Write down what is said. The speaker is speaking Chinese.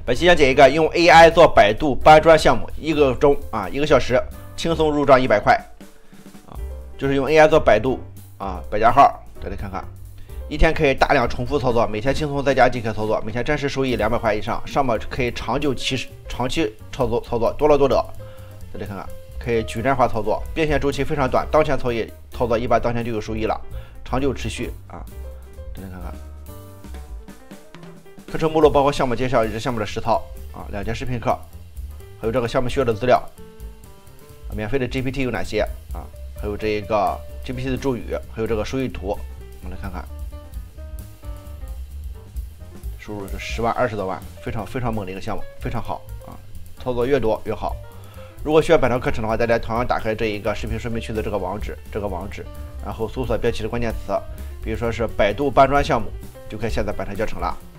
本期讲解一个用 AI 做百度搬砖项目，1个钟啊，1个小时，轻松入账100块啊，就是用 AI 做百度啊百家号，大家看看，一天可以大量重复操作，每天轻松在家即可操作，每天真实收益200块以上，上面可以长期操作，多劳多得，大家看看，可以矩阵化操作，变现周期非常短，当前操作一般当天就有收益了，长久持续啊，大家看看。课程目录包括项目介绍以及项目的实操啊，2节视频课，还有这个项目需要的资料，免费的 GPT 有哪些啊？还有这个 GPT 的咒语，还有这个收益图，我们来看看，收入是10万、20多万，非常猛的一个项目，非常好啊！操作越多越好。如果需要本套课程的话，大家同样打开这一个视频说明区的这个网址，然后搜索标题的关键词，比如说是百度搬砖项目，就可以下载本套教程了。